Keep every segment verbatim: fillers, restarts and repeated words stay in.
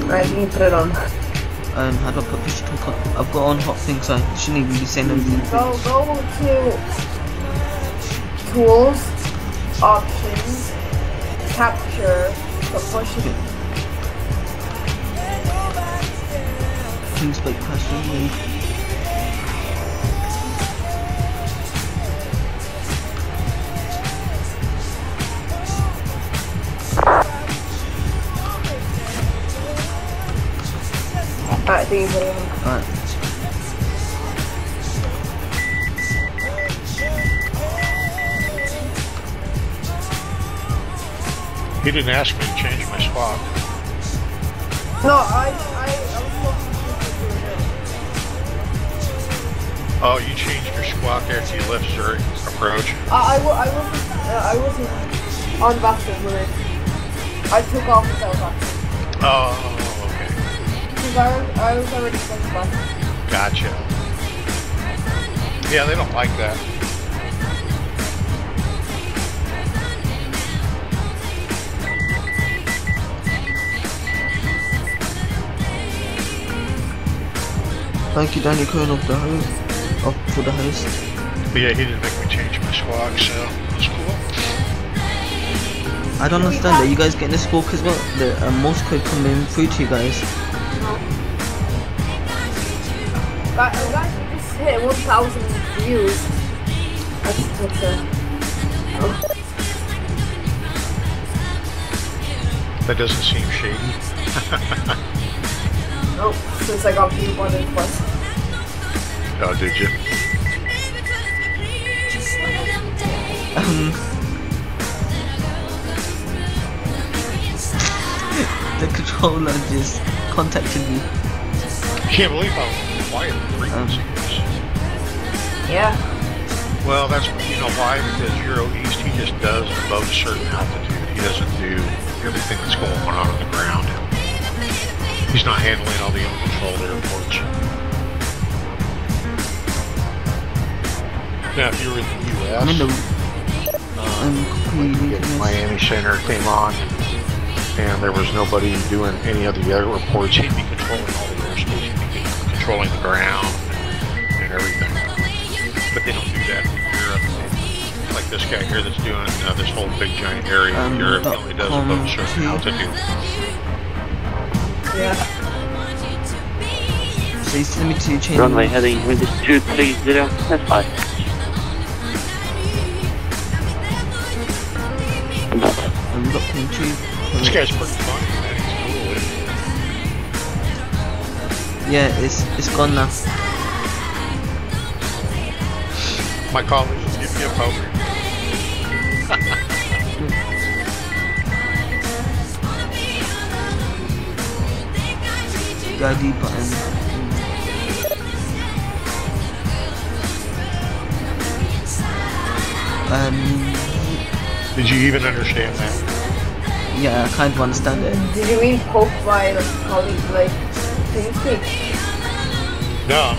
Right, you can put it on. Um, how do I put push to talk on? I've got on hot things, so I shouldn't even be saying anything. Go, go to tools, options, capture, but push it. Things like password. Alright, I think you put it on. Alright. He didn't ask me to change my swap. No, I, I, I was looking for it. Oh, you changed your squawk after you left Zurich approach? I, I, wa- I wasn't, uh, I wasn't on vaccine when I, I took off without vaccine. Oh, okay. Because I, was- I was already sent back. Gotcha. Yeah, they don't like that. Thank you, Danny Cohen of the host, of for the host. But yeah, he didn't make me change my squawk, so it's cool. I don't understand that you guys getting this squawk as well. The uh, most code coming through to you guys. Guys, guys, we just hit one thousand views. That's Twitter. Oh. That doesn't seem shady. Oh, since I got view more than twice. Oh, did you? Um, the controller just contacted me. Can't believe how quiet the frequency is. Yeah. Well, that's, you know why? Because Euro East, he just does above a certain altitude. He doesn't do everything that's going on on the ground. He's not handling all the uncontrolled airports. Now, if you were in the U S, I'm in the um, when the Miami Center came on, and there was nobody doing any of the airports, he'd be controlling all the airspace, he'd be controlling the ground and everything. But they don't do that in Europe. Like this guy here that's doing uh, this whole big giant area Um, in Europe, he only does um, above a certain two. altitude. Yeah. So he's telling me to change. Runway heading with two three zero, that's fine. I'm looking to. This guy's pretty funny, man. He's cool. Yeah, it's it's gone now. My colleagues will give me a poker. The I D button. Um, Did you even understand that? yeah, I kind of understand it. Did you mean poke by like colleague like can you speak? No.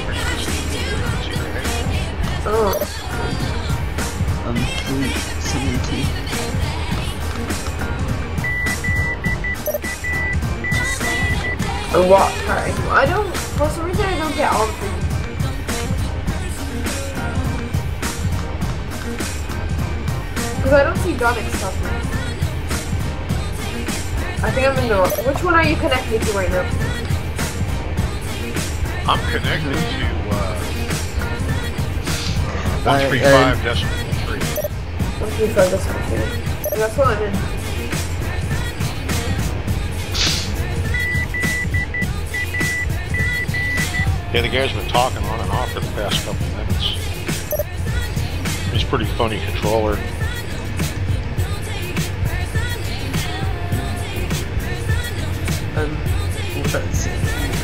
Oh. Um, three seventy. And what part? I don't. For some reason, I don't get all three. Because I don't see Donic stuff now. I think I'm in the. Which one are you connected to right now? I'm connected to uh, Uh, one three five decimal three. One three five decimal three. That's what I'm in. Yeah, the guy's been talking on and off for the past couple of minutes. He's a pretty funny controller. Um, that's it.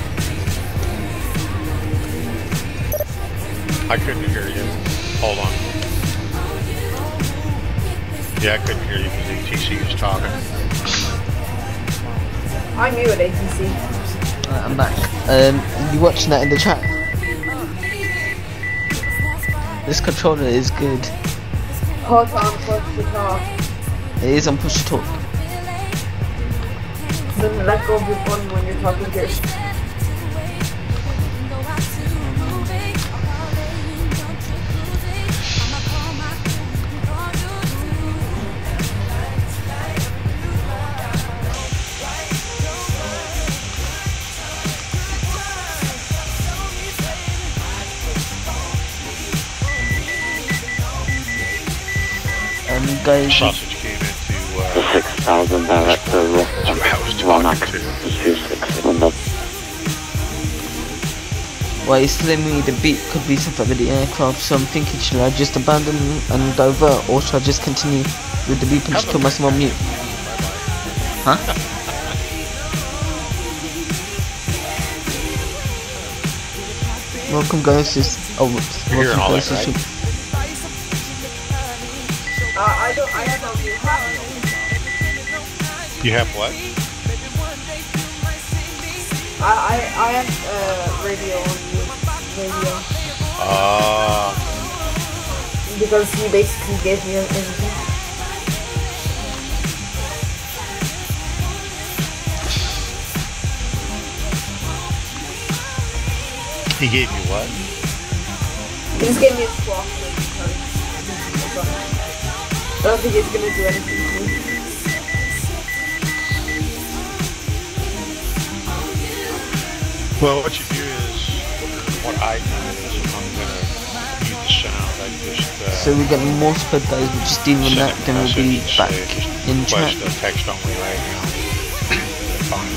I couldn't hear you. Hold on. Yeah, I couldn't hear you because A T C was talking. I'm you at A T C. Alright, I'm back. Um, you watching that in the chat? This controller is good. Hot on push to talk. It is on push to talk. The Then let go of your phone when you're talking to yourself. Um, guys, Sausage came into uh, six thousand director who I was Ronak talking to. two six window. well, he's telling me the beat could be something with the aircraft, so I'm thinking, should I just abandon and divert, or should I just continue with the beep and just put myself on mute? Huh? Welcome guys, just oh whoops. You're hearing Welcome all guys, that, just- right? Uh, I don't. I have no view. You have what? I I I have uh radio on mute. Radio Uh, because he basically gave me everything. he gave you what? He just gave me a swap. I don't think it's gonna do anything to me. Well, what you do is, what I do is, if I'm gonna mute the sound, I just uh, So we get Morse code guys, we just deal with send that, him a then we'll message be and back say, just in chat. request a text only right now. Fine.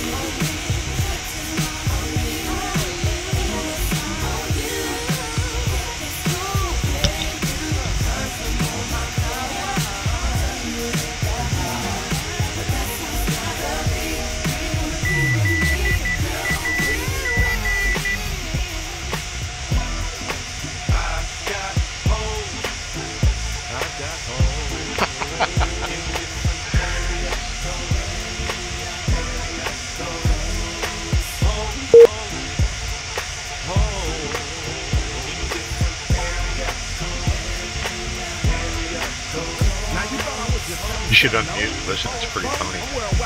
You should unmute and listen, it's pretty funny.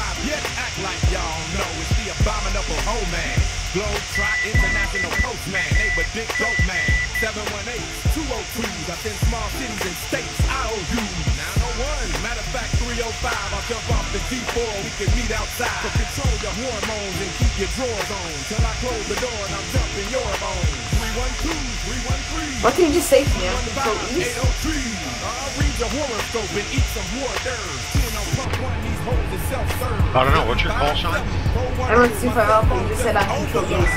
Globe Trot International Postman, neighbor Dick Dope Man, seven one eight, two oh twos, up in small cities and states, I O U, nine oh one, matter of fact three oh five, I'll jump off the G four, we can meet outside, so control your hormones and keep your drawers on, till I close the door and I'm jumping your bones, three one two, three one three, What can you just say to me? I'm so east. eight oh three, I'll read your horoscope and eat some hors d'oeuvres, ten on pump one, these hoes is self-serve. I don't know, what's your call sign? I don't see if I help you. You just said I'm control east.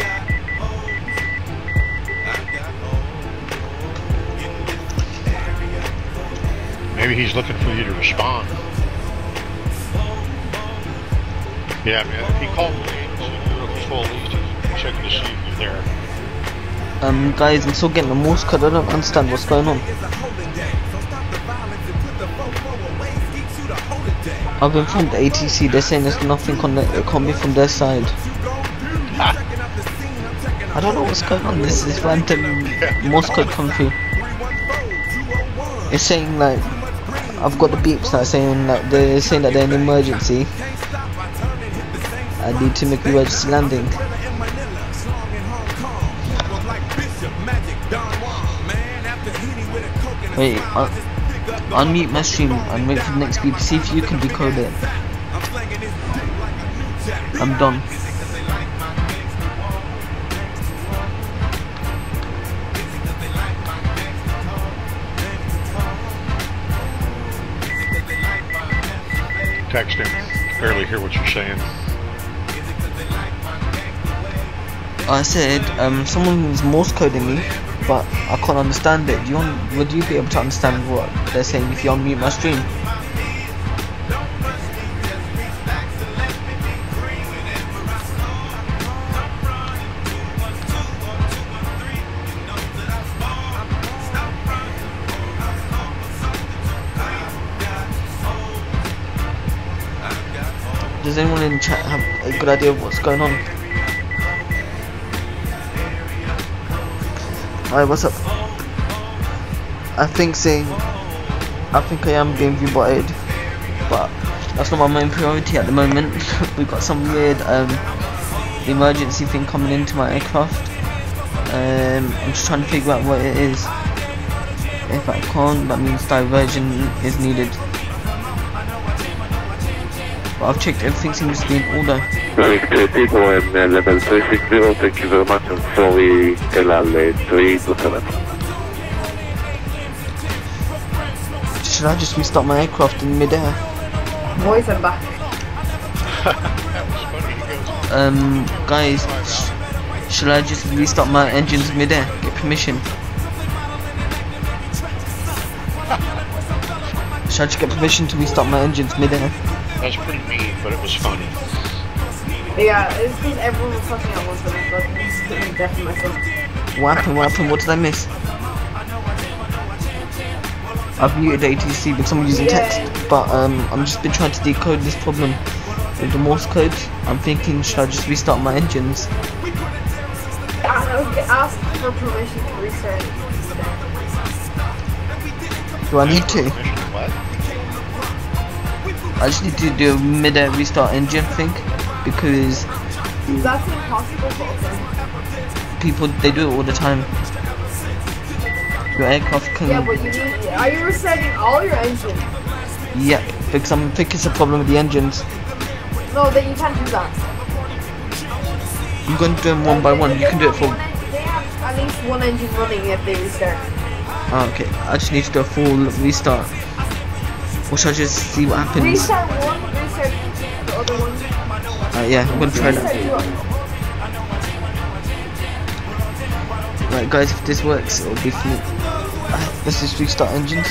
Maybe he's looking for you to respond. Yeah, man, if he called me and said you're a control east, he's checking to see if you're there. Um guys, I'm still getting the Morse code, I don't understand what's going on. I've been from the A T C, they're saying there's nothing on the, it can't be from their side. I don't know what's going on, this is random Morse code come through. It's saying like, I've got the beeps now saying that they're saying that they're in emergency. I need to make the emergency landing. Wait, uh, unmute my stream and wait for the next beep. See if you can decode it. I'm done. Text him, barely hear what you're saying. I said, um, someone was Morse coding me, but I can't understand it. Do you want, would you be able to understand what they're saying if you unmute my stream? Does anyone in chat have a good idea of what's going on? Hi, what's up? I think saying, I think I am being viewbotted, but That's not my main priority at the moment. We've got some weird um, emergency thing coming into my aircraft. Um, I'm just trying to figure out what it is. If I can't, that means diversion is needed. But I've checked, everything seems to be in order. Critical and uh, level three six zero, thank you very much, and sorry, L L three two seven. Should I just restart my aircraft in mid-air? Boys, I'm back. That was funny. He goes, Um, guys, sh should I just restart my engines mid-air? Get permission? Should I just get permission to restart my engines mid-air? that was pretty mean, but it was funny. Yeah, it's because everyone was talking at once and I thought I was getting deaf in myself. What happened? What happened? What did I miss? I've muted A T C because I'm using Yeah. text, but um, I'm just been trying to decode this problem with the Morse code. I'm thinking, should I just restart my engines? I asked for permission to restart it. Do I need to? Permission what? I just need to do a mid-air restart engine thing because That's impossible, but okay. people, they do it all the time. Your aircraft can... Yeah, but you need. Are you resetting all your engines? Yep, because I'm thinking it's a problem with the engines. No, then you can't do that. I'm going to do them one by one. You can do it for... They have at least one engine running if they restart. Oh, okay, I just need to do a full restart. Or should I just see what happens? Restart one, restart the other one. Uh, yeah, I'm going to try Restart that. two. Right guys, if this works, it'll be for me. Uh, let's just restart engines.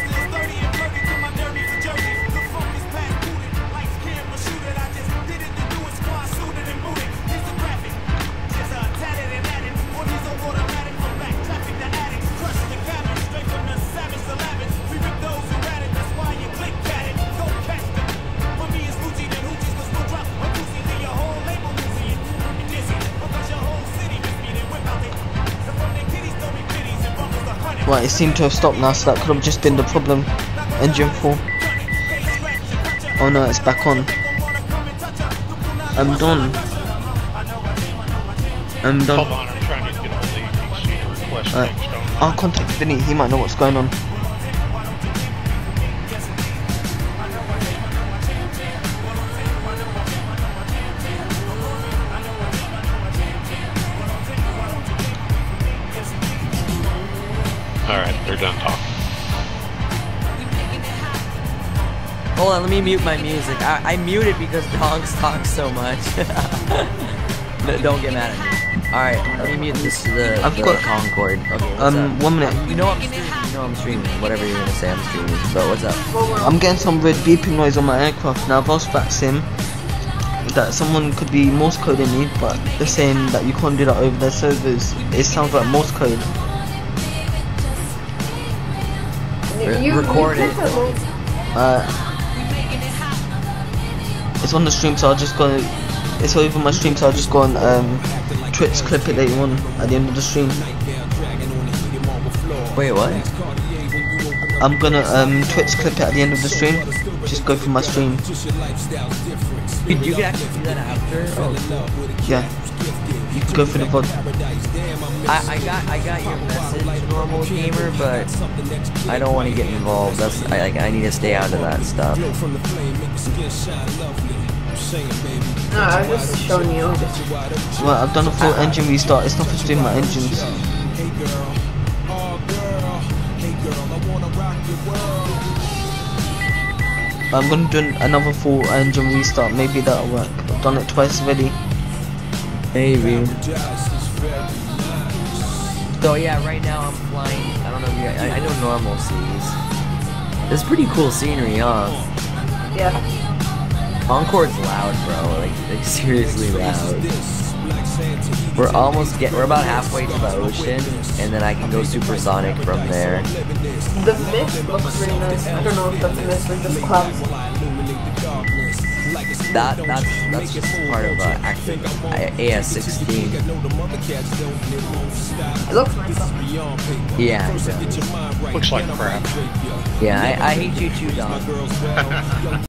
Right, it seemed to have stopped now, so that could have just been the problem. Engine four. Oh no, it's back on. I'm done. I'm done. Hold on, I'm trying to get all the A T C to request Alright, things. Don't I'll contact Vinny, he might know what's going on. Alright, they're done talking. Hold on, let me mute my music. I, I muted because dogs talk so much. No, don't get mad at me. Alright, let me mute this the, I've the got- Concord. Okay, what's Um, up? one minute. You know I'm streaming. You know I'm streaming. Whatever you're gonna say, I'm streaming. But what's up? I'm getting some weird beeping noise on my aircraft. Now I've asked Vaxim that someone could be Morse coding me, but they're saying that you can't do that over their servers. It sounds like Morse code. Re- You, record you it. click the link. Uh, it's on the stream, so I'll just go. It's over my stream, so I'll just go on um, Twitch clip it later on at the end of the stream. Wait, what? I'm gonna um, Twitch clip it at the end of the stream. Just go through my stream. You, you can actually do that after? Oh, Yeah, you can go through the V O D. I, I got I got your message, normal gamer, but I don't want to get involved. That's I like I need to stay out of that stuff. No, I was just showing you. Well, I've done a full engine restart. It's nothing to do with my engines. I'm gonna do another full engine restart. Maybe that'll work. I've done it twice already. Maybe. So yeah, right now I'm flying. I don't know if you guys, I, I know normal seas. It's pretty cool scenery, huh? Yeah. Concorde's loud, bro. Like, like seriously loud. We're almost get. We're about halfway to the ocean, and then I can go supersonic from there. The mist looks really nice. I don't know if that's a mist or just clouds. That that's that's just part of uh, active A S sixteen. It looks nice though. Yeah, it does. Looks like crap. Yeah. I, I hate you too, Don.